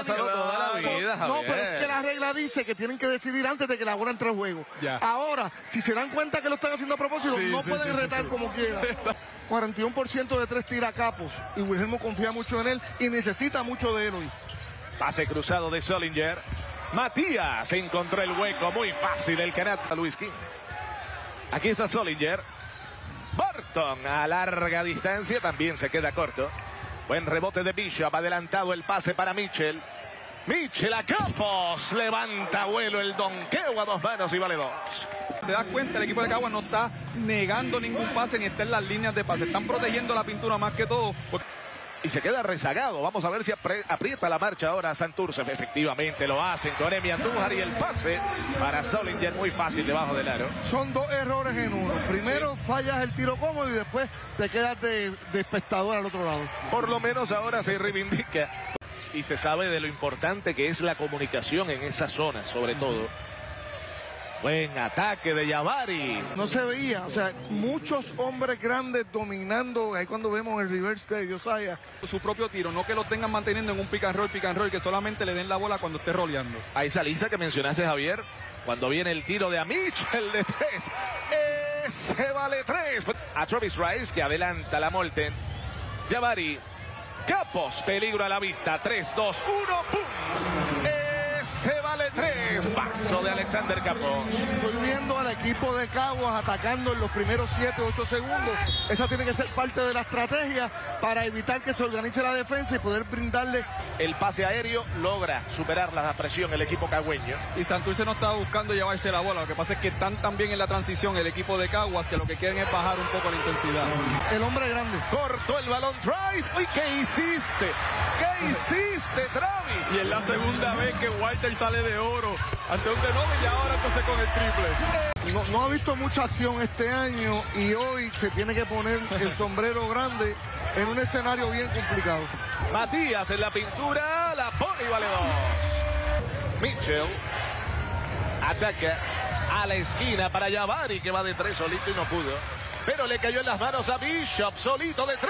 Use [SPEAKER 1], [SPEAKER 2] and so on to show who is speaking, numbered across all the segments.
[SPEAKER 1] pasado toda la vida,
[SPEAKER 2] No,
[SPEAKER 1] Javier.
[SPEAKER 2] pero es que la regla dice que tienen que decidir antes de que la bola entre el juego.
[SPEAKER 3] Ya.
[SPEAKER 2] Ahora, si se dan cuenta que lo están haciendo a propósito, no pueden retar como quieran. 41% de 3 tira Capos. Y Wilhelmo confía mucho en él y necesita mucho de él hoy.
[SPEAKER 1] Pase cruzado de Solinger. Matías encontró el hueco muy fácil. El canasta Luis King. Aquí está Solinger. Barton a larga distancia también se queda corto. Buen rebote de Bishop. Adelantado el pase para Mitchell. Mitchell a Campos. Levanta vuelo el donqueo a 2 manos y vale 2.
[SPEAKER 3] Te das cuenta, el equipo de Caguas no está negando ningún pase ni está en las líneas de pase. Están protegiendo la pintura más que todo.
[SPEAKER 1] Y se queda rezagado. Vamos a ver si aprieta la marcha ahora Santurce. Efectivamente lo hacen con Emi Andújar y el pase para Solinger muy fácil debajo del aro.
[SPEAKER 2] Son 2 errores en uno. Primero fallas el tiro cómodo y después te quedas de espectador al otro lado.
[SPEAKER 1] Por lo menos ahora se reivindica. Y se sabe de lo importante que es la comunicación en esa zona, sobre todo. Buen ataque de Jabari.
[SPEAKER 2] No se veía, o sea, muchos hombres grandes dominando. Ahí cuando vemos el reverse de Josiah.
[SPEAKER 3] Su propio tiro, no que lo tengan manteniendo en un pick and roll, que solamente le den la bola cuando esté roleando.
[SPEAKER 1] A esa lista que mencionaste, Javier, cuando viene el tiro de Mitchell de 3. Ese vale 3. A Travis Rice que adelanta la Molten. Jabari. Capos, peligro a la vista. 3, 2, 1, ¡pum! Ese vale 3. Paso de Alexander Capos.
[SPEAKER 2] Estoy viendo al equipo de Caguas atacando en los primeros 7, 8 segundos. Esa tiene que ser parte de la estrategia para evitar que se organice la defensa y poder brindarle.
[SPEAKER 1] El pase aéreo logra superar la presión el equipo cagüeño.
[SPEAKER 3] Y Santurce no estaba buscando llevarse la bola. Lo que pasa es que están tan bien en la transición el equipo de Caguas que lo que quieren es bajar un poco la intensidad.
[SPEAKER 2] El hombre grande.
[SPEAKER 1] Cortó el balón Travis. ¡Uy, qué hiciste! ¿Qué hiciste, Travis?
[SPEAKER 3] Y es la segunda vez que Walter sale de oro ante un Denoble y ahora entonces con el triple.
[SPEAKER 2] No ha visto mucha acción este año y hoy se tiene que poner el sombrero grande en un escenario bien complicado.
[SPEAKER 1] Matías en la pintura, la pone y vale 2. Mitchell ataca a la esquina para Jabari que va de 3 solito y no pudo. Pero le cayó en las manos a Bishop, solito de 3.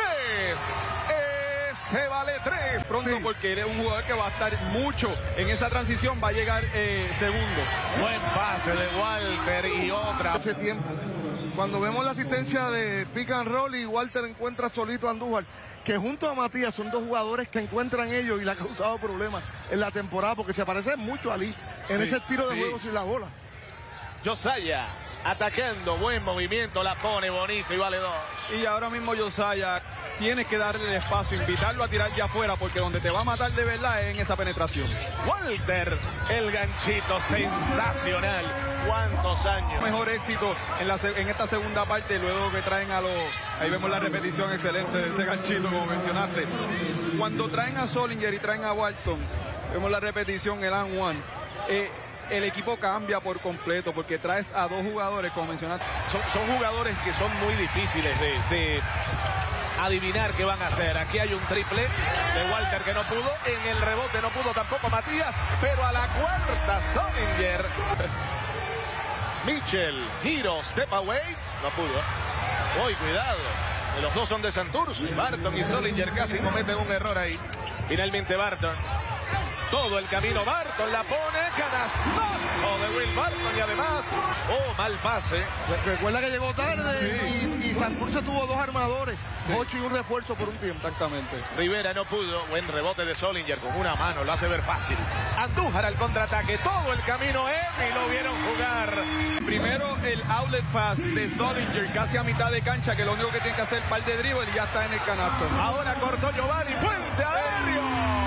[SPEAKER 1] Se vale 3.
[SPEAKER 3] Pronto sí. Porque él es un jugador que va a estar mucho en esa transición, va a llegar segundo.
[SPEAKER 1] Buen pase de Walter y otra.
[SPEAKER 2] Ese tiempo, cuando vemos la asistencia de pick and roll y Walter encuentra solito a Andújar, que junto a Matías son 2 jugadores que encuentran ellos y le ha causado problemas en la temporada porque se parecen mucho a Ali en ese tiro de juego sin la bola.
[SPEAKER 1] Josiah atacando, buen movimiento, la pone bonito y vale 2.
[SPEAKER 3] Y ahora mismo Josiah tienes que darle el espacio, invitarlo a tirar ya afuera porque donde te va a matar de verdad es en esa penetración.
[SPEAKER 1] Walter, el ganchito sensacional. ¿Cuántos años?
[SPEAKER 3] Mejor éxito en esta segunda parte, luego que traen a los... Ahí vemos la repetición excelente de ese ganchito, como mencionaste. Cuando traen a Solinger y traen a Walton, vemos la repetición, el and one. El equipo cambia por completo porque traes a 2 jugadores, como mencionaste.
[SPEAKER 1] Son jugadores que son muy difíciles de adivinar qué van a hacer. Aquí hay un triple de Walter que no pudo. En el rebote no pudo tampoco Matías. Pero a la cuarta Solinger. Mitchell, giro, step away. No pudo. Uy, cuidado. Los 2 son de Santurce. Barton y Solinger casi cometen un error ahí. Finalmente Barton. Todo el camino Barton la pone. Canastazo de Will Barton y además, mal pase.
[SPEAKER 2] Recuerda que llegó tarde y Santurce tuvo 2 armadores. 8 y un refuerzo por un tiempo.
[SPEAKER 3] Exactamente.
[SPEAKER 1] Rivera no pudo. Buen rebote de Solinger con una mano. Lo hace ver fácil. Andújar al contraataque. Todo el camino y lo vieron jugar.
[SPEAKER 3] Primero el outlet pass de Solinger casi a mitad de cancha, que lo único que tiene que hacer es par de dribble y ya está en el canasto.
[SPEAKER 1] Ahora cortó Giovanni. Puente aéreo.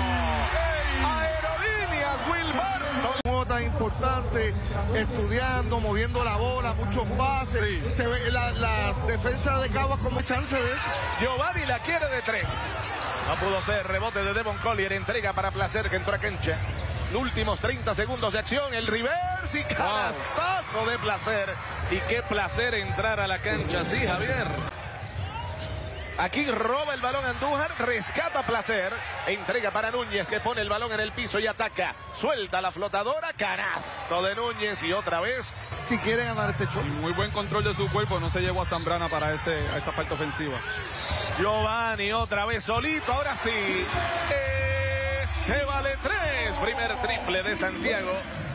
[SPEAKER 1] Aerolíneas Will Barton.
[SPEAKER 2] Tan importante, estudiando, moviendo la bola, muchos pases.
[SPEAKER 3] Sí.
[SPEAKER 2] Se ve la defensa de Caguas como chance de eso.
[SPEAKER 1] Giovanni la quiere de 3. No pudo ser. Rebote de Devon Collier. Entrega para Placer que entró a cancha. Los últimos 30 segundos de acción. El reverse y canastazo de Placer. Y qué placer entrar a la cancha. Sí, Javier. Aquí roba el balón Andújar, rescata Placer, entrega para Núñez que pone el balón en el piso y ataca. Suelta la flotadora, canasto de Núñez y otra vez.
[SPEAKER 2] Si quiere ganar este show.
[SPEAKER 3] Muy buen control de su cuerpo, no se llevó a Zambrana para esa parte ofensiva.
[SPEAKER 1] Giovanni otra vez solito, ahora sí. Se vale 3. Primer triple de Santiago.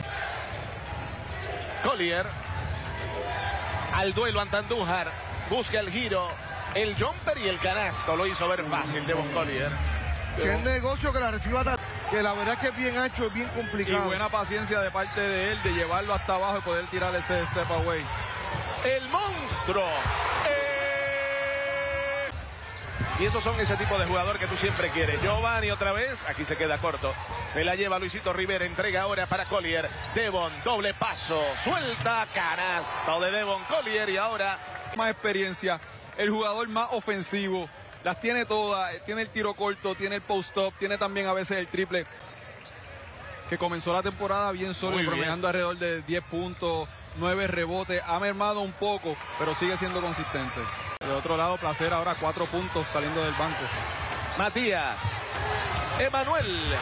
[SPEAKER 1] Collier. Al duelo ante Andújar. Busca el giro. El jumper y el canasto. Lo hizo ver fácil Devon Collier.
[SPEAKER 2] Qué negocio que la reciba tan... que la verdad que es bien hecho, es bien
[SPEAKER 3] Y
[SPEAKER 2] complicado.
[SPEAKER 3] buena paciencia de parte de él de llevarlo hasta abajo y poder tirar ese step away.
[SPEAKER 1] El monstruo. Y esos son ese tipo de jugador que tú siempre quieres. Giovanni otra vez. Aquí se queda corto. Se la lleva Luisito Rivera. Entrega ahora para Collier. Devon, doble paso. Suelta. Canasto de Devon Collier. Y ahora...
[SPEAKER 3] Más experiencia. El jugador más ofensivo. Las tiene todas. Tiene el tiro corto. Tiene el post-up. Tiene también a veces el triple. Que comenzó la temporada bien sólido, promediando alrededor de 10 puntos, 9 rebotes. Ha mermado un poco, pero sigue siendo consistente. De otro lado, Placer ahora 4 puntos saliendo del banco.
[SPEAKER 1] Matías. Emanuel.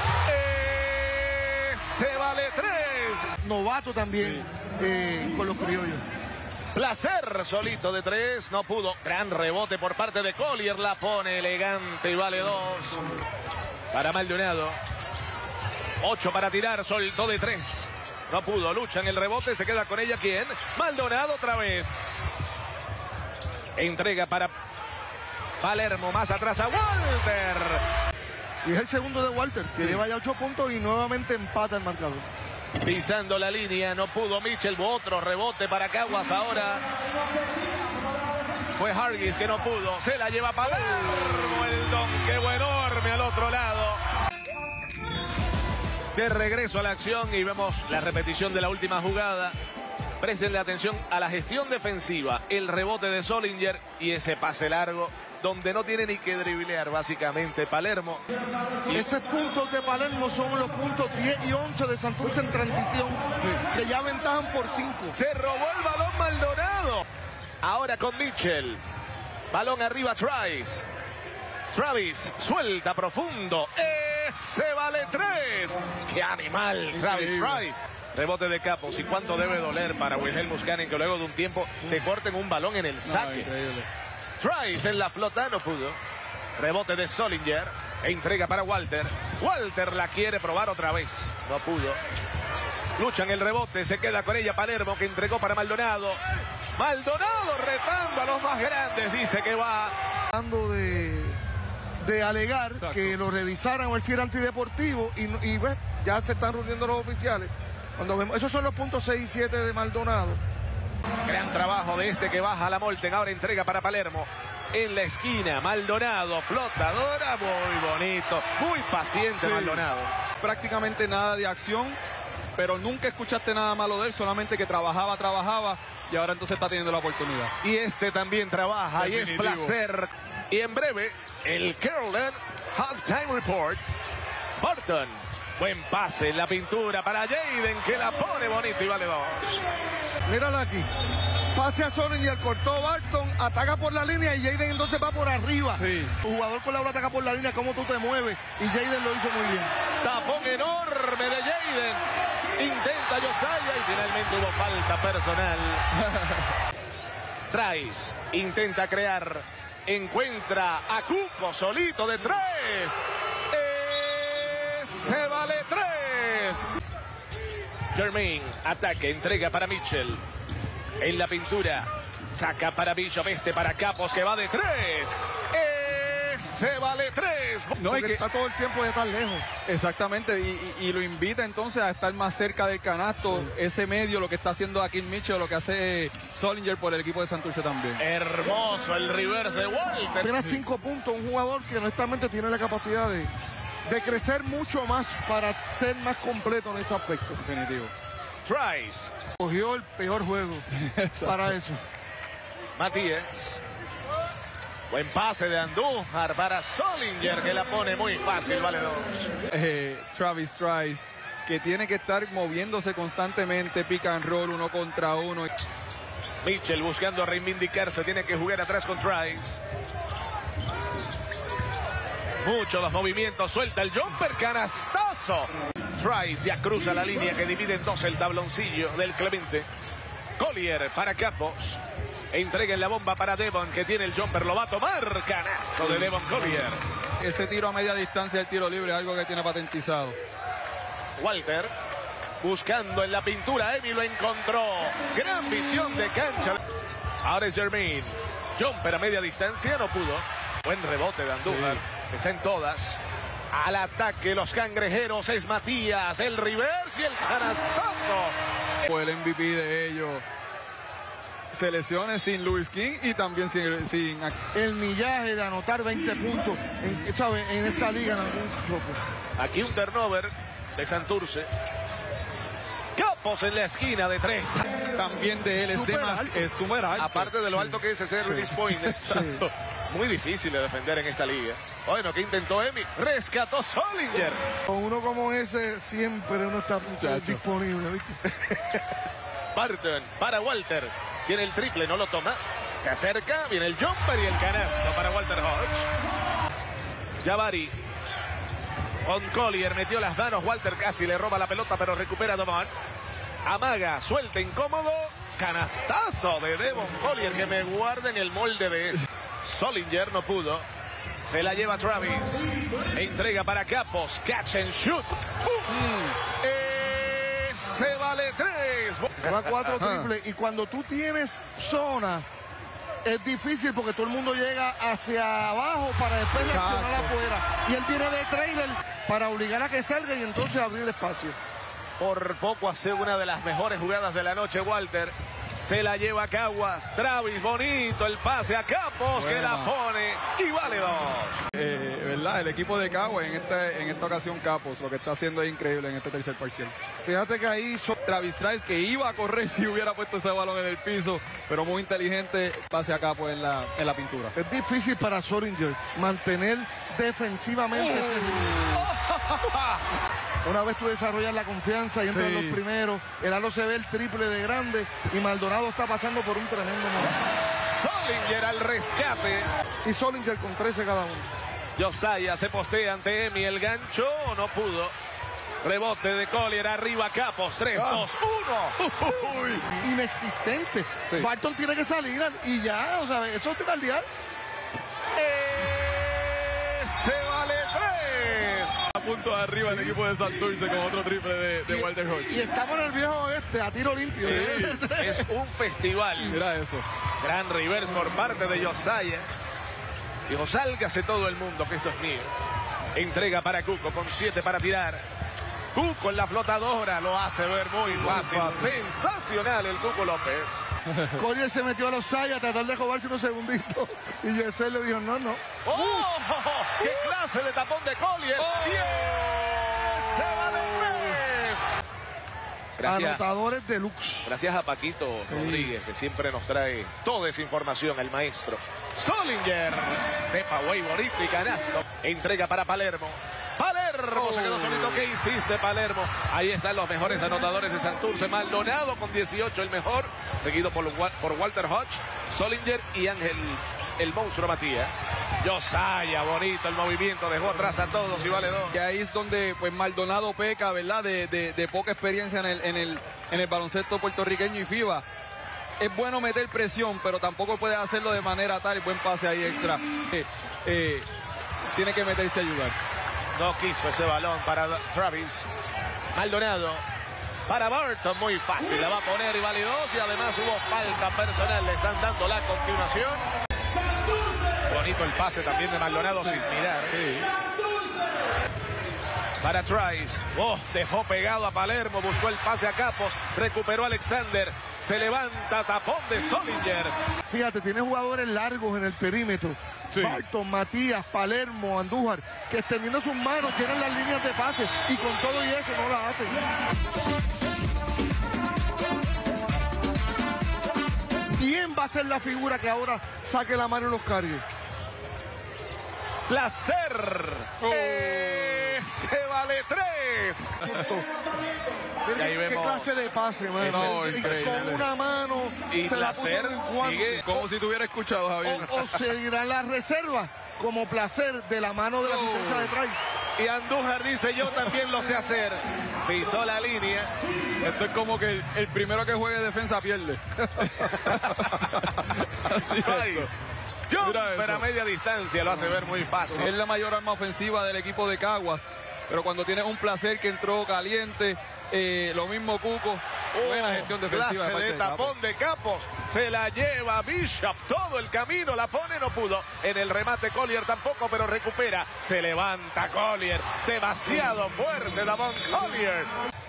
[SPEAKER 1] Se vale 3.
[SPEAKER 2] Novato también con los criollos.
[SPEAKER 1] Placer solito de 3. No pudo. Gran rebote por parte de Collier. La pone elegante y vale 2. Para Maldonado. 8 para tirar. Soltó de 3. No pudo. Lucha en el rebote. Se queda con ella. ¿Quién? Maldonado otra vez. Entrega para Palermo. Más atrás a Walter.
[SPEAKER 2] Y es el segundo de Walter, que lleva ya 8 puntos y nuevamente empata el marcador.
[SPEAKER 1] Pisando la línea, no pudo Mitchell, otro rebote para Caguas ahora. Fue Hargis que no pudo, se la lleva Palermo, el donqueo enorme al otro lado. De regreso a la acción y vemos la repetición de la última jugada. Prestenle atención a la gestión defensiva, el rebote de Solinger y ese pase largo donde no tiene ni que driblear básicamente Palermo.
[SPEAKER 2] Esos puntos de Palermo son los puntos 10 y 11 de Santurce en transición, que ya aventajan por 5.
[SPEAKER 1] Se robó el balón Maldonado. Ahora con Mitchell. Balón arriba Trice. Travis suelta profundo. Se vale 3. ¡Qué animal! Travis Trice. Rebote de Capos. ¿Y cuánto debe doler para Wilhelm Muscanen que luego de un tiempo te corten un balón en el saque? Trice en la flota, no pudo. Rebote de Solinger. Entrega para Walter. Walter la quiere probar otra vez. No pudo. Lucha en el rebote. Se queda con ella Palermo que entregó para Maldonado. Maldonado retando a los más grandes. Dice que va.
[SPEAKER 2] Tratando de alegar que lo revisaran o el si era antideportivo y bueno, ya se están reuniendo los oficiales. Cuando vemos, esos son los puntos 6 y 7 de Maldonado.
[SPEAKER 1] Gran trabajo de este que baja a la Molten. Ahora entrega para Palermo. En la esquina, Maldonado, flotadora, muy bonito. Muy paciente Maldonado.
[SPEAKER 3] Prácticamente nada de acción, pero nunca escuchaste nada malo de él, solamente que trabajaba y ahora entonces está teniendo la oportunidad.
[SPEAKER 1] Y este también trabaja y es Placer. Y en breve, el Carolyn Halftime Report. Burton. Buen pase en la pintura para Jaden que la pone bonito y vale 2.
[SPEAKER 2] Mírala aquí. Pase a Solinger, cortó Barton, ataca por la línea y Jaden entonces va por arriba.
[SPEAKER 3] Sí.
[SPEAKER 2] Su jugador con la bola ataca por la línea, cómo tú te mueves. Y Jaden lo hizo muy bien.
[SPEAKER 1] Tapón enorme de Jaden. Intenta Josiah y finalmente hubo falta personal. Trice intenta crear. Encuentra a Cuco solito de 3. Se vale 3. Jermaine ataque, entrega para Mitchell. En la pintura. Saca para Bishop, para Capos que va de 3. Se vale 3.
[SPEAKER 2] No, porque está todo el tiempo de tan lejos.
[SPEAKER 3] Exactamente, y lo invita entonces a estar más cerca del canasto. Sí. Ese medio, lo que está haciendo aquí Mitchell, lo que hace Solinger por el equipo de Santurce también.
[SPEAKER 1] Hermoso el reverse de Walter.
[SPEAKER 2] Apenas 5 puntos, un jugador que honestamente tiene la capacidad de crecer mucho más para ser más completo en ese aspecto.
[SPEAKER 3] Definitivo.
[SPEAKER 1] Trice.
[SPEAKER 2] Cogió el peor juego para eso.
[SPEAKER 1] Matías. Buen pase de Andújar para Solinger que la pone muy fácil, vale 2.
[SPEAKER 3] Travis Trice, que tiene que estar moviéndose constantemente, pick and roll, 1 contra 1.
[SPEAKER 1] Mitchell buscando reivindicarse, tiene que jugar atrás con Trice. Muchos los movimientos, suelta el jumper, canastazo. Trice ya cruza la línea que divide en 2 el tabloncillo del Clemente. Collier para Capos. Entrega en la bomba para Devon, que tiene el jumper, lo va a tomar. Canasto de Devon Collier.
[SPEAKER 3] ese tiro a media distancia, el tiro libre, es algo que tiene patentizado.
[SPEAKER 1] Walter buscando en la pintura. Emi lo encontró. Gran visión de cancha. Ahora es Jermaine. Jumper a media distancia, no pudo. Buen rebote de Andújar. Sí. Está en todas. Al ataque los cangrejeros es Matías. El reverse y el canastazo.
[SPEAKER 3] Fue el MVP de ellos. Selecciones sin Louis King y también sin...
[SPEAKER 2] El millaje de anotar 20 puntos en esta liga en algún choque.
[SPEAKER 1] Aquí un turnover de Santurce. Capos en la esquina de 3.
[SPEAKER 3] También de él es súper alto.
[SPEAKER 1] Aparte de lo alto que es ese release point, es muy difícil de defender en esta liga. Bueno, ¿qué intentó Emi? Rescató Solinger.
[SPEAKER 2] Con uno como ese siempre uno está disponible, ¿viste?
[SPEAKER 1] Barton para Walter. Tiene el triple, no lo toma. Se acerca, viene el jumper y el canasto para Walter Hodge. Jabari con Collier, metió las manos. Walter casi le roba la pelota, pero recupera Domán. Amaga, suelta, incómodo. Canastazo de Devon Collier, que me guarda en el molde de ese. Solinger no pudo. Se la lleva Travis. Entrega para Capos. Catch and shoot. Se vale 3.
[SPEAKER 2] Va 4 triples. Y cuando tú tienes zona, es difícil porque todo el mundo llega hacia abajo para después reaccionar afuera. Y él viene de trailer para obligar a que salga y entonces abrir el espacio.
[SPEAKER 1] Por poco hace una de las mejores jugadas de la noche, Walter. Se la lleva a Caguas. Travis, bonito el pase a Capos, que la pone y vale 2.
[SPEAKER 3] ¿Verdad? El equipo de Caguas en esta ocasión, Capos, lo que está haciendo es increíble en este tercer parcial.
[SPEAKER 2] Fíjate que ahí
[SPEAKER 3] Travis Trice, que iba a correr si hubiera puesto ese balón en el piso, pero muy inteligente, pase a Capos en la pintura.
[SPEAKER 2] Es difícil para Solinger mantener defensivamente ese Una vez tú desarrollas la confianza y entran los primeros, el aro se ve el triple de grande y Maldonado está pasando por un tremendo momento.
[SPEAKER 1] Solinger al rescate.
[SPEAKER 2] Y Solinger con 13 cada uno.
[SPEAKER 1] Josiah se postea ante Emi, el gancho no pudo. Rebote de Collier, arriba Capos, 3, 2, 1.
[SPEAKER 2] Inexistente. Barton tiene que salir y ya, o sea, eso es de caldear.
[SPEAKER 1] Se vale 3.
[SPEAKER 3] A punto de arriba el equipo de Santurce con otro triple de Walter Hodge.
[SPEAKER 2] Y estamos en el viejo oeste a tiro limpio.
[SPEAKER 1] Es un festival.
[SPEAKER 3] Mira eso.
[SPEAKER 1] Gran reverse por parte de Josiah. Dijo, sálgase todo el mundo, que esto es mío. Entrega para Cuco con 7 para tirar. Cuco en la flotadora lo hace ver muy fácil. Sensacional el Cuco López.
[SPEAKER 2] Collier se metió a los Saya a tratar de robarse unos segunditos. Y Yesel le dijo, no.
[SPEAKER 1] ¡Oh! ¡Qué clase de tapón de Collier! ¡Se va de 3! Gracias.
[SPEAKER 2] Anotadores deluxe.
[SPEAKER 1] Gracias a Paquito Rodríguez, que siempre nos trae toda esa información, el maestro. Solinger, step away, bonito y canasto. Entrega para Palermo. Palermo se quedó solito. ¿Qué hiciste, Palermo? Ahí están los mejores anotadores de Santurce. Maldonado con 18, el mejor. Seguido por Walter Hodge, Solinger y Ángel, el monstruo Matías. Josiah, bonito el movimiento. Dejó atrás a todos y vale 2.
[SPEAKER 3] Y ahí es donde pues Maldonado peca, ¿verdad? De poca experiencia en el baloncesto puertorriqueño y FIBA. Es bueno meter presión, pero tampoco puede hacerlo de manera tal. Buen pase ahí extra. Tiene que meterse a ayudar.
[SPEAKER 1] No quiso ese balón para Travis. Maldonado para Barton, muy fácil. La va a poner y vale 2. Y además hubo falta personal. Le están dando la continuación. Bonito el pase también de Maldonado sin mirar. Para Trice. Dejó pegado a Palermo. Buscó el pase a Capos. Recuperó Alexander. Se levanta, tapón de Solinger.
[SPEAKER 2] Fíjate, tiene jugadores largos en el perímetro. Barton, Matías, Palermo, Andújar, que extendiendo sus manos tienen las líneas de pase y con todo y eso no la hacen. ¿Quién va a ser la figura que ahora saque la mano en los carries?
[SPEAKER 1] Placer. Se vale 3.
[SPEAKER 2] ¿Qué clase de pase, man? Con una mano
[SPEAKER 1] y
[SPEAKER 2] se
[SPEAKER 1] Placer
[SPEAKER 2] la puso en el
[SPEAKER 3] sigue como si tuviera escuchado, Javier.
[SPEAKER 2] O se dirá la reserva como Placer de la mano de la asistencia de Trice.
[SPEAKER 1] Y Andújar dice, yo también lo sé hacer. Pisó la línea.
[SPEAKER 3] Esto es como que el primero que juegue defensa pierde. Así
[SPEAKER 1] es. Jumper a media distancia, lo hace ver muy fácil.
[SPEAKER 3] Es la mayor arma ofensiva del equipo de Caguas. Pero cuando tienes un Placer que entró caliente, lo mismo Cuco. Buena gestión defensiva.
[SPEAKER 1] Clase de tapón de Capos. Se la lleva Bishop todo el camino. La pone, no pudo. En el remate Collier tampoco, pero recupera. Se levanta Collier. Demasiado fuerte Davon Collier.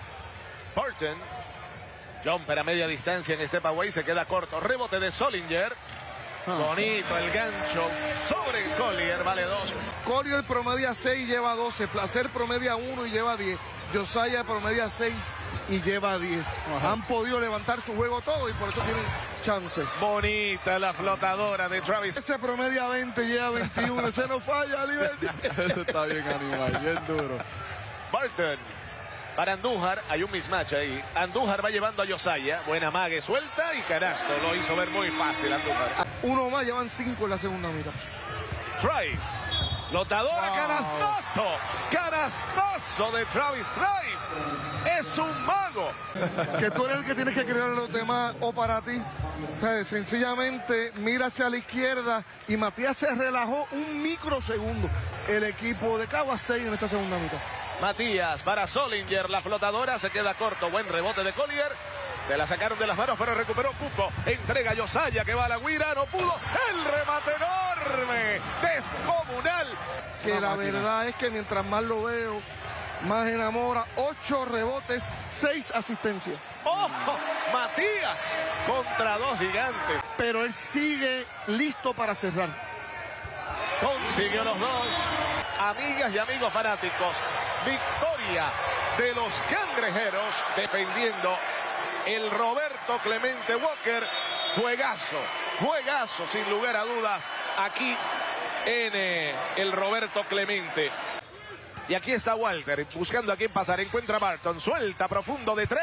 [SPEAKER 1] Burton. Jumper a media distancia en Step Away. Se queda corto. Rebote de Solinger. Bonito el gancho sobre Collier. Vale 2.
[SPEAKER 2] Collier promedia 6 y lleva 12. Placer promedia 1 y lleva 10. Josiah promedia 6 y lleva 10. Han podido levantar su juego todo y por eso tienen chance.
[SPEAKER 1] Bonita la flotadora de Travis.
[SPEAKER 2] Ese promedia 20, lleva 21. Ese no falla, Liberty.
[SPEAKER 3] Ese está bien animal, bien duro.
[SPEAKER 1] Burton. Para Andújar, hay un mismatch ahí. Andújar va llevando a Josiah. Buena mague, suelta y canasto. Lo hizo ver muy fácil Andújar.
[SPEAKER 2] Uno más, llevan 5 en la segunda mitad.
[SPEAKER 1] Trice. Flotadora, canastazo. Canastazo de Travis Trice. Es un mago.
[SPEAKER 2] Que tú eres el que tienes que crear a los demás o para ti. O sea, sencillamente mira hacia la izquierda y Matías se relajó un microsegundo. El equipo de Caguas 6 en esta segunda mitad.
[SPEAKER 1] Matías para Solinger, la flotadora se queda corto, buen rebote de Collier, se la sacaron de las manos pero recuperó Cuco, entrega a Josiah que va a la guira, no pudo, el remate enorme, descomunal.
[SPEAKER 2] Que la verdad es que mientras más lo veo, más enamora. 8 rebotes, 6 asistencias.
[SPEAKER 1] ¡Ojo! Matías contra 2 gigantes.
[SPEAKER 2] Pero él sigue listo para cerrar.
[SPEAKER 1] Consiguió los 2. Amigas y amigos fanáticos, victoria de los Cangrejeros defendiendo el Roberto Clemente Walker. Juegazo, juegazo sin lugar a dudas aquí en el Roberto Clemente. Y aquí está Walter buscando a quién pasar. Encuentra a Barton, suelta profundo de 3.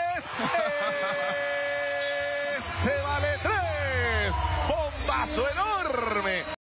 [SPEAKER 1] Se vale 3. Bombazo enorme.